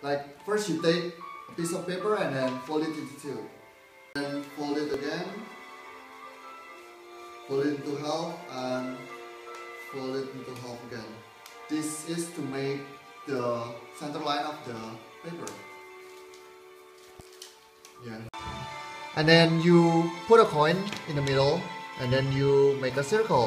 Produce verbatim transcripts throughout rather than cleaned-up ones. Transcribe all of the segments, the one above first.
Like first you take a piece of paper and then fold it into two. Then fold it again. Fold it into half and fold it into half again. This is to make the center line of the paper. Yeah. And then you put a coin in the middle and then you make a circle.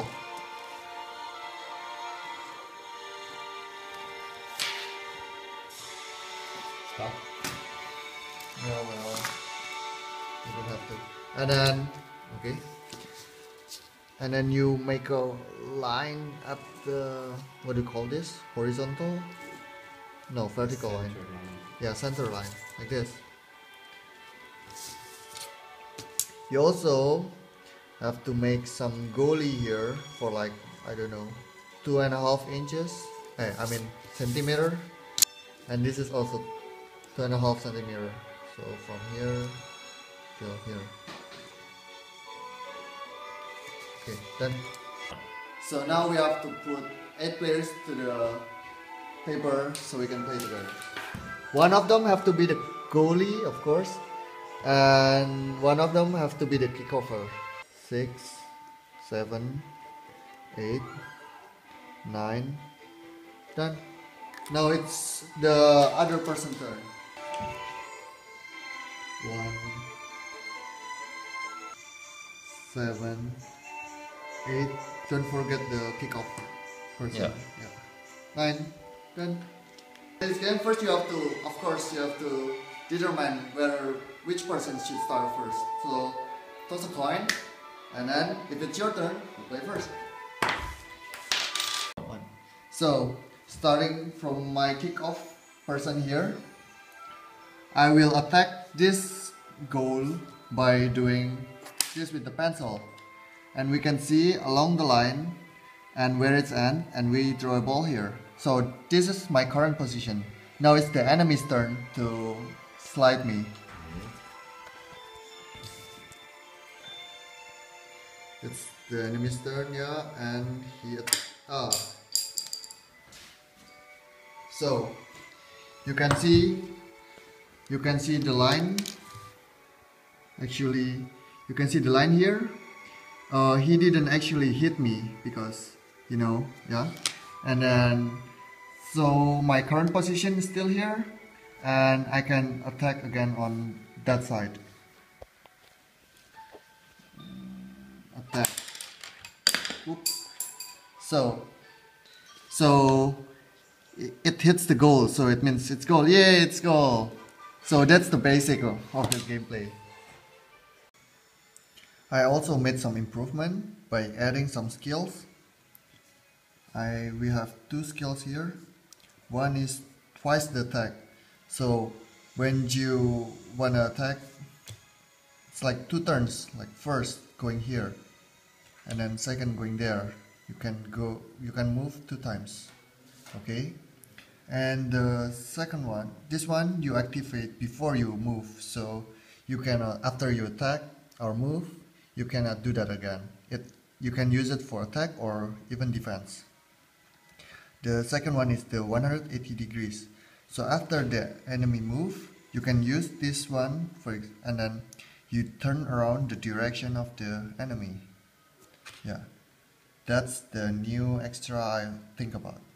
Stop. No, well, you don't have to. And then, okay. And then you make a line at the, what do you call this? Horizontal? No, vertical line. line. Yeah, center line, like this. You also have to make some goalie here for like, I don't know, two and a half inches. Eh, I mean centimeter. And this is also two and a half centimeter. So from here till here. Okay, done. So now we have to put eight players to the paper so we can play together. One of them have to be the goalie, of course, and one of them have to be the kickover. Six, seven, eight, nine, done. Now it's the other person's turn. One, seven, eight. Don't forget the kickoff person. Yeah. yeah. Nine. Done. In this game, first you have to, of course, you have to determine where which person should start first. So toss a coin, and then if it's your turn, you play first. One. So starting from my kickoff person here, I will attack this goal by doing this with the pencil. And we can see along the line and where it's end, and we throw a ball here. So this is my current position. Now it's the enemy's turn to slide me. It's the enemy's turn, yeah, and he ah. So you can see you can see the line. Actually, you can see the line here. Uh, he didn't actually hit me because, you know, yeah. And then, so my current position is still here, and I can attack again on that side. Attack. Oops. So, so it, it hits the goal, so it means it's goal. Yay, it's goal. So that's the basic of, of the gameplay. I also made some improvement by adding some skills. I we have two skills here. One is twice the attack. So when you wanna attack, it's like two turns. Like first going here, and then second going there. You can go. You can move two times. Okay. And the second one, this one you activate before you move. So you can uh, after you attack or move, you cannot do that again. It you can use it for attack or even defense. The second one is the one hundred eighty degrees. So after the enemy move, you can use this one for and then you turn around the direction of the enemy. Yeah, that's the new extra I think about.